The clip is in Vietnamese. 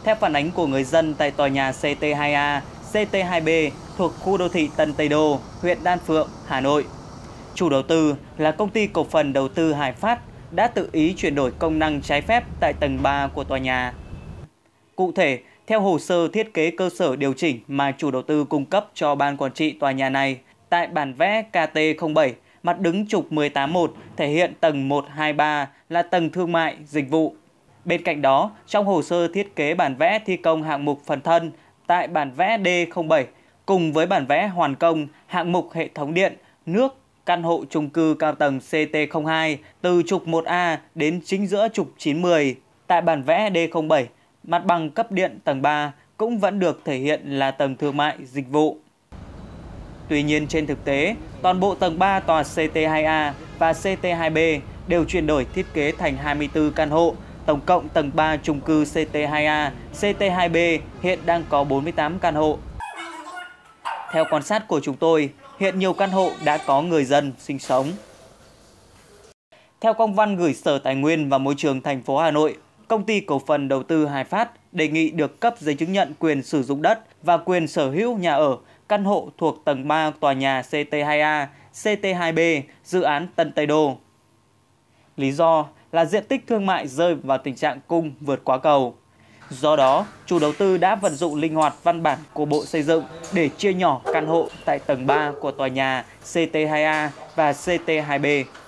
Theo phản ánh của người dân tại tòa nhà CT2A, CT2B thuộc khu đô thị Tân Tây Đô, huyện Đan Phượng, Hà Nội. Chủ đầu tư là công ty cổ phần đầu tư Hải Phát đã tự ý chuyển đổi công năng trái phép tại tầng 3 của tòa nhà. Cụ thể, theo hồ sơ thiết kế cơ sở điều chỉnh mà chủ đầu tư cung cấp cho ban quản trị tòa nhà này, tại bản vẽ KT07, mặt đứng trục 181 thể hiện tầng 123 là tầng thương mại, dịch vụ. Bên cạnh đó, trong hồ sơ thiết kế bản vẽ thi công hạng mục phần thân, tại bản vẽ D07, cùng với bản vẽ hoàn công hạng mục hệ thống điện, nước, căn hộ chung cư cao tầng CT02 từ trục 1A đến chính giữa trục 910. Tại bản vẽ D07, mặt bằng cấp điện tầng 3 cũng vẫn được thể hiện là tầng thương mại dịch vụ. Tuy nhiên trên thực tế, toàn bộ tầng 3 tòa CT2A và CT2B đều chuyển đổi thiết kế thành 24 căn hộ. Tổng cộng tầng 3 chung cư CT2A, CT2B hiện đang có 48 căn hộ. Theo quan sát của chúng tôi, hiện nhiều căn hộ đã có người dân sinh sống. Theo công văn gửi Sở Tài nguyên và Môi trường thành phố Hà Nội, Công ty cổ phần đầu tư Hải Phát đề nghị được cấp giấy chứng nhận quyền sử dụng đất và quyền sở hữu nhà ở, căn hộ thuộc tầng 3 tòa nhà CT2A, CT2B, dự án Tân Tây Đô. Lý do là diện tích thương mại rơi vào tình trạng cung vượt quá cầu. Do đó, chủ đầu tư đã vận dụng linh hoạt văn bản của Bộ Xây dựng để chia nhỏ căn hộ tại tầng 3 của tòa nhà CT2A và CT2B.